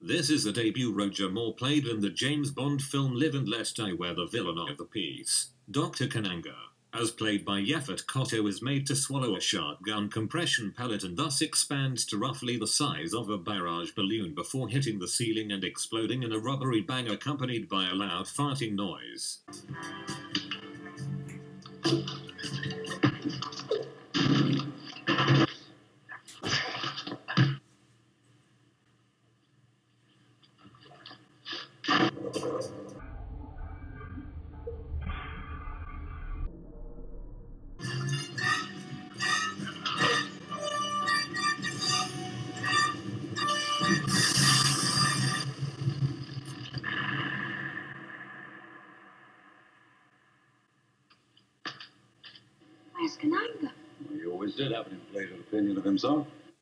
This is the debut Roger Moore played in the James Bond film Live and Let Die, where the villain of the piece, Dr. Kananga, as played by Yaphet Kotto, is made to swallow a shotgun compression pellet and thus expands to roughly the size of a barrage balloon before hitting the ceiling and exploding in a rubbery bang accompanied by a loud farting noise. Where's Kananga? Well, he always did have an inflated opinion of himself.